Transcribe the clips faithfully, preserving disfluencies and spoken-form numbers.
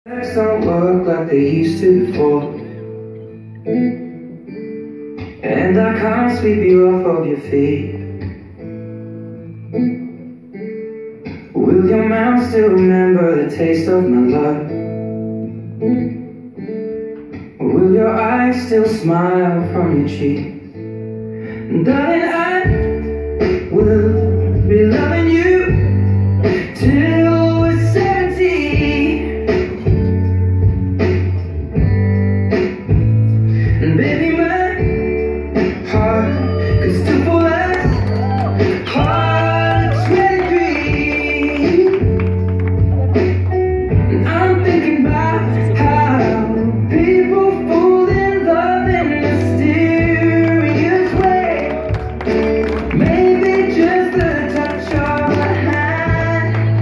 Legs don't work like they used to before, and I can't sweep you off of your feet. Will your mouth still remember the taste of my love? Will your eyes still smile from your cheeks? Darling, I will be loving you till we're seventy. And baby, my heart could still fall as hard at twenty-three. And I'm thinking about how people fall in love in mysterious ways. Maybe just the touch of a hand.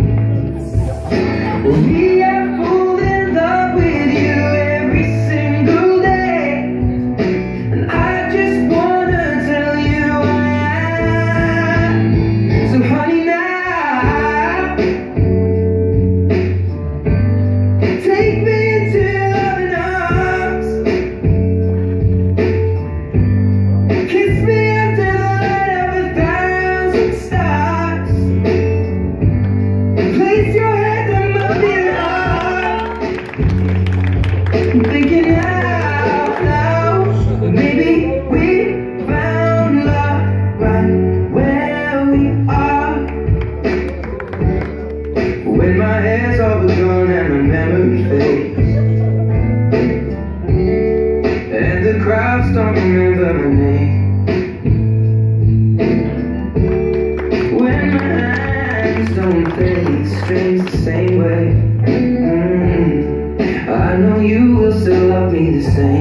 Well, me, I fall in love with you every single day, and I just wanna tell you I am. So honey, now take me into your loving arms, kiss me under the light of a thousand stars, place your head on my pillow. I'm thinking out now, maybe we found love right where we are. When my hair's all gone and my memory fades, and the crowds don't remember my name, when my hands don't fade strings the same way, mm, I know you will still love me the same.